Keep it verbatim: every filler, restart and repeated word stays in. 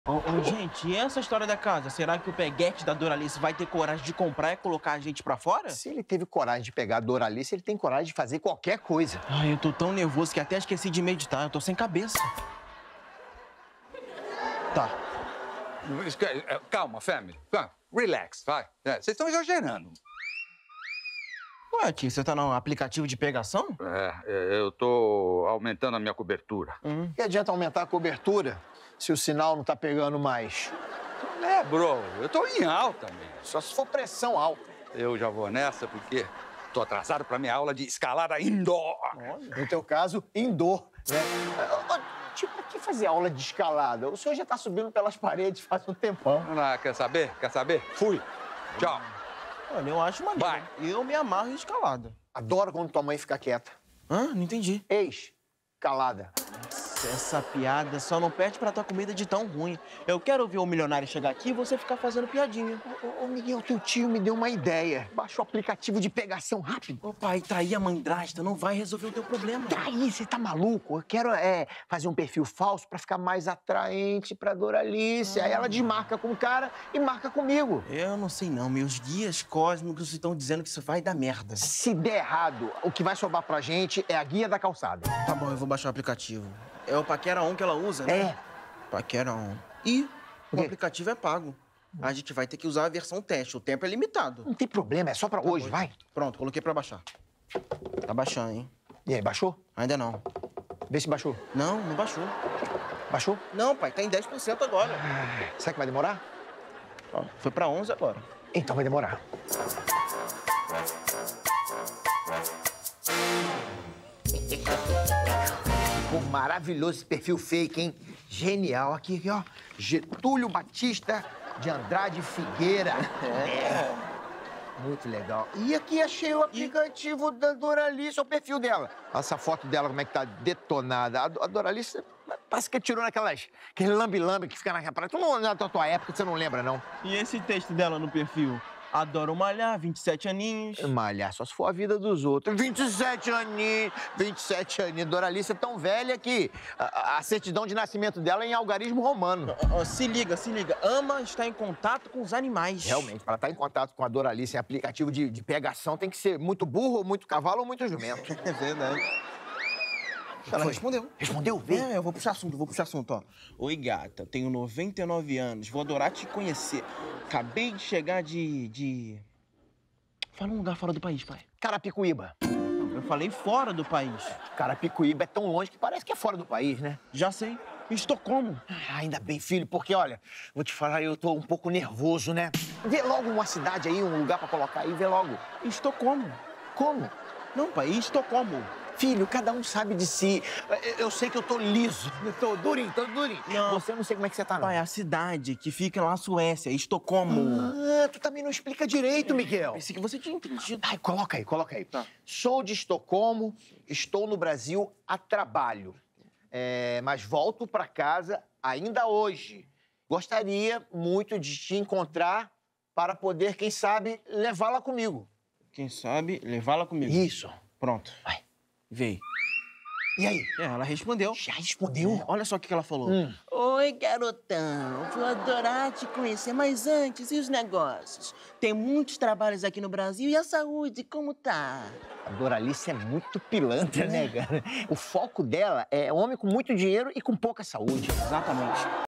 Ô, ô, gente, e essa história da casa? Será que o peguete da Doralice vai ter coragem de comprar e colocar a gente pra fora? Se ele teve coragem de pegar a Doralice, ele tem coragem de fazer qualquer coisa. Ai, eu tô tão nervoso que até esqueci de meditar. Eu tô sem cabeça. Tá. Calma, family. Calma. Relax, vai. É, vocês estão exagerando. Ué, tio, você tá no aplicativo de pegação? É, é, eu tô aumentando a minha cobertura. Hum. Que adianta aumentar a cobertura se o sinal não tá pegando mais? É, bro, eu tô em alta, mesmo. Só se for pressão alta. Eu já vou nessa porque tô atrasado pra minha aula de escalada indoor. No teu caso, indoor, né? Ô, Tipo, pra que fazer aula de escalada? O senhor já tá subindo pelas paredes faz um tempão. Ah, quer saber? Quer saber? Fui. Tchau. Olha, eu acho maneiro. Vai. Eu me amarro em escalada. Adoro quando tua mãe fica quieta. Hã? Não entendi. Ex, calada. Essa piada só não perde pra tua comida de tão ruim. Eu quero ver o milionário chegar aqui e você ficar fazendo piadinha. Ô, ô, Miguel, teu tio me deu uma ideia. Baixa o aplicativo de pegação rápido. Ô, pai, trair a mandrasta não vai resolver o teu problema. Aí, você tá maluco? Eu quero é, fazer um perfil falso pra ficar mais atraente pra Doralice. Aí ela desmarca com o cara e marca comigo. Eu não sei não, meus guias cósmicos estão dizendo que isso vai dar merda. Se der errado, o que vai sobrar pra gente é a guia da calçada. Tá bom, eu vou baixar o aplicativo. É o Paquera On que ela usa, né? É. Paquera On. E O o quê? aplicativo é pago. A gente vai ter que usar a versão teste, o tempo é limitado. Não tem problema, é só pra hoje, bom, vai. Pronto, coloquei pra baixar. Tá baixando, hein? E aí, baixou? Ainda não. Vê se baixou. Não, não baixou. Baixou? Não, pai, tá em dez por cento agora. Será que vai demorar? Ó, foi pra onze agora. Então vai demorar. Pô, maravilhoso esse perfil fake, hein? Genial. Aqui, aqui, ó. Getúlio Batista de Andrade Figueira. É. Muito legal. E aqui achei o aplicativo da Doralice, o perfil dela. Olha essa foto dela, como é que tá detonada. A, a Doralice parece que tirou naquelas... Aquele lambe-lambe que fica naquela praia. Tu não, na tua época, você não lembra, não? E esse texto dela no perfil? Adoro malhar, vinte e sete aninhos. Malhar, só se for a vida dos outros. vinte e sete aninhos, vinte e sete aninhos. Doralice é tão velha que a, a certidão de nascimento dela é em algarismo romano. Ó, ó, se liga, se liga. Ama estar em contato com os animais. Realmente, para estar em contato com a Doralice em aplicativo de, de pegação, tem que ser muito burro, muito cavalo ou muito jumento. É verdade. Ela Foi? respondeu. Respondeu? Vê. É, eu vou puxar assunto, vou puxar assunto, ó. Oi, gata, tenho noventa e nove anos, vou adorar te conhecer. Acabei de chegar de... de... Fala um lugar fora do país, pai. Carapicuíba. Eu falei fora do país. Carapicuíba é tão longe que parece que é fora do país, né? Já sei. Estocolmo. Ah, ainda bem, filho, porque, olha, vou te falar, eu tô um pouco nervoso, né? Vê logo uma cidade aí, um lugar pra colocar aí, vê logo. Estocolmo. Como? Não, pai, Estocolmo. Filho, cada um sabe de si. Eu, eu sei que eu tô liso. Eu tô durinho, tô durinho. Não. Você eu não sei como é que você tá, não. Pai, a cidade que fica lá na Suécia, Estocolmo. Ah, tu também não explica direito, Miguel. Pensei que você tinha entendido. Ai, coloca aí, coloca aí. Tá. Sou de Estocolmo, estou no Brasil a trabalho. É, mas volto pra casa ainda hoje. Gostaria muito de te encontrar para poder, quem sabe, levá-la comigo. Quem sabe, levá-la comigo. Isso. Pronto. Vai. Veio. E aí? É, ela respondeu. Já respondeu? É, olha só o que ela falou. Hum. Oi, garotão. Vou adorar te conhecer, mas antes, e os negócios? Tem muitos trabalhos aqui no Brasil e a saúde, como tá? A Doralice é muito pilantra, né, cara? O foco dela é homem com muito dinheiro e com pouca saúde. Exatamente.